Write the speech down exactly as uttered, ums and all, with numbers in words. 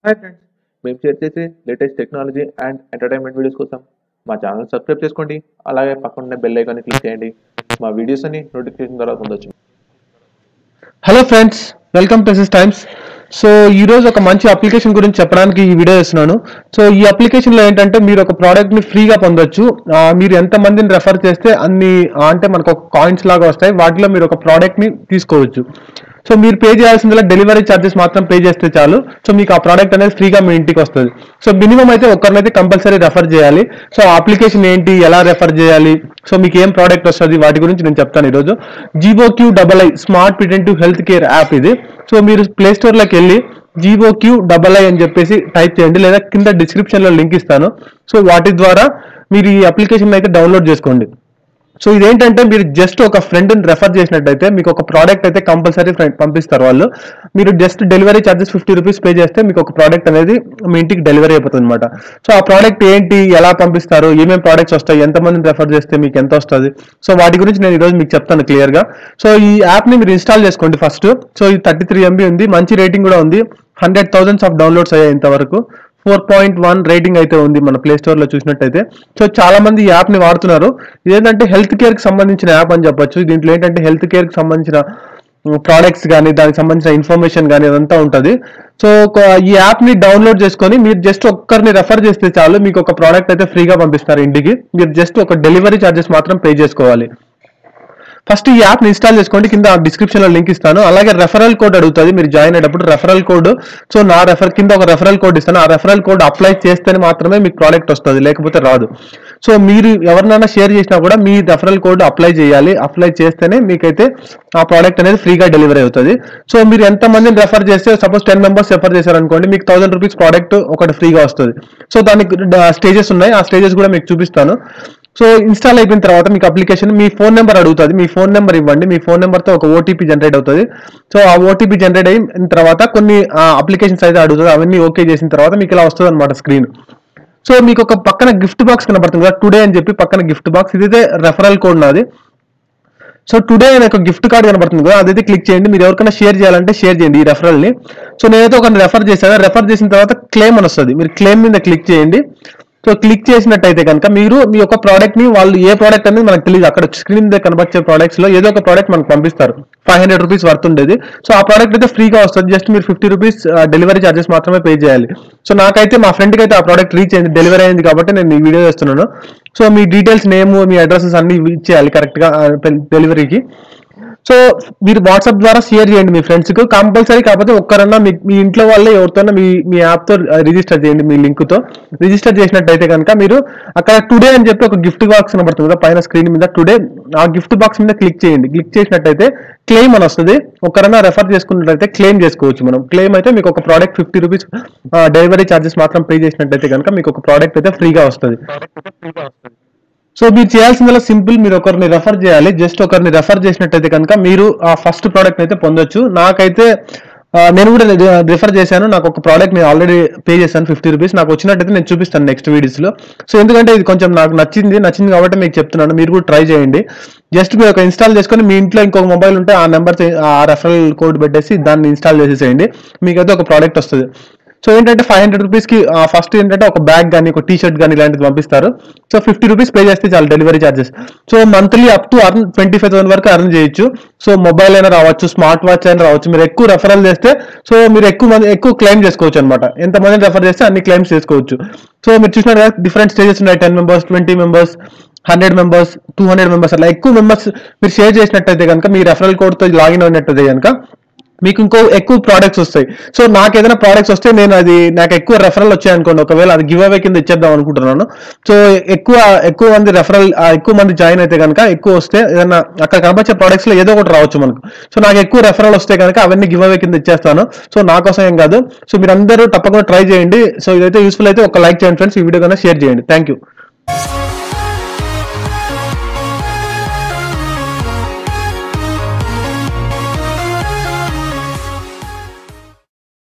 Hi friends, మేము share చేసే latest technology and entertainment videos కోసం మా ఛానల్ సబ్స్క్రైబ్ చేసుకోండి. అలాగే పక్కన బెల్ ఐకాన్ని క్లిక్ చేయండి. మా వీడియోస్ అన్ని నోటిఫికేషన్ ద్వారా పొందొచ్చు. Hello friends, welcome to sis times. So ఈ రోజు ఒక మంచి అప్లికేషన్ గురించి చెప్పడానికి ఈ వీడియో చేస్తున్నాను. సో ఈ అప్లికేషన్లో ఏంటంటే మీరు ఒక ప్రోడక్ట్ని ఫ్రీగా పొందొచ్చు. ఆ, మీరు ఎంత మందిని రెఫర్ చేస్తే అన్ని ఆ, అంటే మనకు ఒక కాయిన్స్ లాగా వస్తాయి. వాటిలో మీరు ఒక ప్రోడక్ట్ని తీసుకోవచ్చు. సో మీరు పే చేయాల్సిందిలా డెలివరీ ఛార్జెస్ మాత్రం పే చేస్తే చాలు. సో మీకు ఆ ప్రోడక్ట్ అనేది ఫ్రీగా మీ ఇంటికి వస్తుంది. సో మినిమం అయితే ఒక్కరినైతే కంపల్సరీ రెఫర్ చేయాలి. సో ఆ అప్లికేషన్ ఏంటి, ఎలా రెఫర్ చేయాలి, సో మీకు ఏం ప్రోడక్ట్ వస్తుంది, వాటి గురించి నేను చెప్తాను ఈరోజు. GOQ double I smart preventive health care app ఇది. సో మీరు ప్లే స్టోర్లోకి వెళ్ళి జీవోక్యూ డబల్ ఐ అని చెప్పేసి టైప్ చేయండి, లేదా కింద డిస్క్రిప్షన్లో లింక్ ఇస్తాను. సో వాటి ద్వారా మీరు ఈ అప్లికేషన్ అయితే డౌన్లోడ్ చేసుకోండి. సో ఇదేంటంటే మీరు జస్ట్ ఒక ఫ్రెండ్ని రెఫర్ చేసినట్టయితే మీకు ఒక ప్రోడక్ట్ అయితే కంపల్సరీ పంపిస్తారు వాళ్ళు. మీరు just delivery charges fifty rupees pay చేస్తే మీకు ఒక ప్రోడక్ట్ అనేది మీ ఇంటికి డెలివరీ అయిపోతుంది అనమాట. సో ఆ ప్రోడక్ట్ ఏంటి, ఎలా పంపిస్తారు, ఏమేమి ప్రోడక్ట్స్ వస్తాయి, ఎంతమందిని రెఫర్ చేస్తే మీకు ఎంత వస్తుంది, సో వాటి గురించి నేను ఈరోజు మీకు చెప్తాను క్లియర్గా. సో ఈ యాప్ని మీరు ఇన్స్టాల్ చేసుకోండి ఫస్ట్. సో ఈ థర్టీ త్రీ ఎంబీ ఉంది, మంచి రేటింగ్ కూడా ఉంది. హండ్రెడ్ థౌసండ్స్ ఆఫ్ డౌన్లోడ్స్ అయ్యాయి ఇంతవరకు. ఫోర్ పాయింట్ వన్ రేటింగ్ అయితే ఉంది మన ప్లే స్టోర్ లో చూసినట్టయితే. సో చాలా మంది ఈ యాప్ ని వాడుతున్నారు. ఇదేంటంటే హెల్త్ కేర్ కి సంబంధించిన యాప్ అని చెప్పొచ్చు. దీంట్లో ఏంటంటే హెల్త్ కేర్ కి సంబంధించిన ప్రోడక్ట్స్ కానీ దానికి సంబంధించిన ఇన్ఫర్మేషన్ కానీ అదంతా ఉంటుంది. సో ఈ యాప్ ని డౌన్లోడ్ చేసుకొని మీరు జస్ట్ ఒక్కరిని రెఫర్ చేస్తే చాలు, మీకు ఒక ప్రోడక్ట్ అయితే ఫ్రీగా పంపిస్తారు ఇంటికి. మీరు జస్ట్ ఒక డెలివరీ ఛార్జెస్ మాత్రం పే చేసుకోవాలి. ఫస్ట్ ఈ యాప్ని ఇన్స్టాల్ చేసుకోండి, కింద డిస్క్రిప్షన్లో లింక్ ఇస్తాను. అలాగే రెఫరల్ కోడ్ అడుగుతుంది మీరు జాయిన్ అయ్యేటప్పుడు, రెఫరల్ కోడ్. సో నా రెఫర్ కింద ఒక రెఫరల్ కోడ్ ఇస్తాను. ఆ రెఫరల్ కోడ్ అప్లై చేస్తేనే మాత్రమే మీకు ప్రోడక్ట్ వస్తుంది, లేకపోతే రాదు. సో మీరు ఎవరినైనా షేర్ చేసినా కూడా మీ రెఫరల్ కోడ్ అప్లై చేయాలి. అప్లై చేస్తేనే మీకైతే ఆ ప్రోడక్ట్ అనేది ఫ్రీగా డెలివరీ అవుతుంది. సో మీరు ఎంత మందిని రెఫర్ చేస్తే, సపోజ్ టెన్ మెంబర్స్ రెఫర్ చేశారనుకోండి, మీకు థౌసండ్ రూపీస్ ప్రోడక్ట్ ఒకటి ఫ్రీగా వస్తుంది. సో దానికి స్టేజెస్ ఉన్నాయి, ఆ స్టేజెస్ కూడా మీకు చూపిస్తాను. సో ఇన్స్టాల్ అయిపోయిన తర్వాత మీకు అప్లికేషన్ మీ ఫోన్ నెంబర్ అడుగుతుంది. మీ ఫోన్ నెంబర్ ఇవ్వండి. మీ ఫోన్ నెంబర్తో ఒక ఓటీపీ జనరేట్ అవుతుంది. సో ఆ ఓటీపీ జనరేట్ అయిన తర్వాత కొన్ని అప్లికేషన్స్ అయితే అడుగుతుంది. అవన్నీ ఓకే చేసిన తర్వాత మీకు ఇలా వస్తుంది అనమాట స్క్రీన్. సో మీకు ఒక పక్కన గిఫ్ట్ బాక్స్ కనబడుతుంది కదా, టుడే అని చెప్పి పక్కన గిఫ్ట్ బాక్స్. ఇదైతే రెఫరల్ కోడ్ నాది. సో టుడే అనే ఒక గిఫ్ట్ కార్డ్ కనబడుతుంది కదా, అదైతే క్లిక్ చేయండి. మీరు ఎవరికైనా షేర్ చేయాలంటే షేర్ చేయండి ఈ రెఫరల్ని. సో నేనైతే ఒక రెఫర్ చేశాను. రెఫర్ చేసిన తర్వాత క్లెయిమ్ అని వస్తుంది. మీరు క్లెయిమ్ మీద క్లిక్ చేయండి. సో క్లిక్ చేసినట్టయితే కనుక మీరు మీ యొక్క ప్రోడక్ట్ ని, వాళ్ళు ఏ ప్రోడక్ట్ అనేది మనకు తెలియదు, అక్కడ స్క్రీన్ మీద కనబచ్చే ప్రోడక్ట్స్ లో ఏదో ఒక ప్రోడక్ట్ మనకు పంపిస్తారు. ఫైవ్ హండ్రెడ్ రూపీస్ వర్త్ ఉండేది. సో ఆ ప్రోడక్ట్ అయితే ఫ్రీగా వస్తుంది. జస్ట్ మీరు ఫిఫ్టీ రూపీస్ డెలివరీ ఛార్జెస్ మాత్రమే పే చేయాలి. సో నాకైతే మా ఫ్రెండ్కి అయితే ఆ ప్రోడక్ట్ రీచ్ అయింది, డెలివరీ అయింది కాబట్టి నేను ఈ వీడియో చేస్తున్నాను. సో మీ డీటెయిల్స్, నేమ్, మీ అడ్రసెస్ అన్ని ఇచ్చేయాలి కరెక్ట్గా డెలివరీకి. సో మీరు వాట్సాప్ ద్వారా షేర్ చేయండి మీ ఫ్రెండ్స్కి కంపల్సరీ. కాకపోతే ఒక్కరన్నా మీ మీ ఇంట్లో వాళ్ళే ఎవరితోన్నా మీ మీ యాప్తో రిజిస్టర్ చేయండి. మీ లింక్తో రిజిస్టర్ చేసినట్టయితే కనుక మీరు అక్కడ టుడే అని చెప్పి ఒక గిఫ్ట్ బాక్స్ కనబడుతుంది కదా పైన స్క్రీన్ మీద, టుడే. ఆ గిఫ్ట్ బాక్స్ మీద క్లిక్ చేయండి. క్లిక్ చేసినట్టయితే క్లెయిమ్ అని వస్తుంది. ఒకరన్నా రెఫర్ చేసుకున్నట్టయితే క్లెయిమ్ చేసుకోవచ్చు మనం. క్లెయిమ్ అయితే మీకు ఒక product fifty rupees delivery charges మాత్రం పే చేసినట్టయితే కనుక మీకు ఒక ప్రోడక్ట్ అయితే ఫ్రీగా వస్తుంది. సో మీరు చేయాల్సిందల్లా సింపుల్, మీరు ఒకరిని రెఫర్ చేయాలి. జస్ట్ ఒకరిని రెఫర్ చేసినట్టయితే కనుక మీరు ఆ ఫస్ట్ ప్రోడక్ట్ అయితే పొందొచ్చు. నాకైతే నేను కూడా రిఫర్ చేశాను. నాకు ఒక ప్రోడక్ట్ నేను ఆల్రెడీ పే చేశాను ఫిఫ్టీ రూపీస్. నాకు వచ్చినట్టయితే నేను చూపిస్తాను నెక్స్ట్ వీడియోస్లో. సో ఎందుకంటే ఇది కొంచెం నాకు నచ్చింది నచ్చింది కాబట్టి మీకు చెప్తున్నాను. మీరు కూడా ట్రై చేయండి. జస్ట్ మీరు ఒక ఇన్స్టాల్ చేసుకొని మీ ఇంట్లో ఇంకొక మొబైల్ ఉంటే ఆ నెంబర్ ఆ రెఫరల్ కోడ్ పెట్టేసి దాన్ని ఇన్స్టాల్ చేసేసేయండి. మీకైతే ఒక ప్రోడక్ట్ వస్తుంది. సో ఏంటంటే ఫైవ్ హండ్రెడ్ రూపీస్కి ఫస్ట్ ఏంటంటే ఒక బ్యాగ్ కానీ, ఒక టీ షర్ట్ కానీ ఇలాంటిది పంపిస్తారు. సో ఫిఫ్టీ రూపీస్ పే చేస్తే చాలు delivery charges. So monthly up to earn twenty five thousand వరకు అర్న్ చేయొచ్చు. సో మొబైల్ అయినా రావచ్చు, స్మార్ట్ వాచ్ అయినా రావచ్చు. మీరు ఎక్కువ రెఫరల్ చేస్తే సో మీరు ఎక్కువ మంది ఎక్కువ క్లెయిమ్ చేసుకోవచ్చు అనమాట. ఎంతమందిని రెఫర్ చేస్తే అన్ని క్లెయిమ్స్ చేసుకోవచ్చు. సో మీరు చూసినారు కదా డిఫరెంట్ స్టేజెస్ ఉన్నాయి. Ten members, twenty members, hundred members, two hundred members, అలా ఎక్కువ మెంబర్స్ మీరు షేర్ చేసినట్టయితే కనుక, మీ రెఫరల్ కోడ్తో లాగిన్ అయినట్టయితే కనుక మీకు ఇంకో ఎక్కువ ప్రోడక్ట్స్ వస్తాయి. సో నాకు ఏదైనా ప్రోడక్ట్స్ వస్తే నేను అది నాకు ఎక్కువ రెఫరల్ వచ్చాయి అనుకోండి, ఒకవేళ అది గివ్ అవే కింద ఇచ్చేద్దాం అనుకుంటున్నాను. సో ఎక్కువ ఎక్కువ మంది రెఫరల్ ఎక్కువ మంది జాయిన్ అయితే కనుక ఎక్కువ వస్తే ఏదైనా అక్కడ కనబచ్చే ప్రోడక్ట్స్ లో ఏదో ఒకటి రావచ్చు మనకు. సో నాకు ఎక్కువ రెఫరల్ వస్తే కనుక అవన్నీ గివ్ అవే కింద ఇచ్చేస్తాను. సో నా కోసం ఏం కాదు. సో మీరు అందరూ తప్పకుండా ట్రై చేయండి. సో ఇదైతే యూస్ఫుల్ అయితే ఒక లైక్ చేయండి ఫ్రెండ్స్. ఈ వీడియో కన్నా షేర్ చేయండి. Thank you.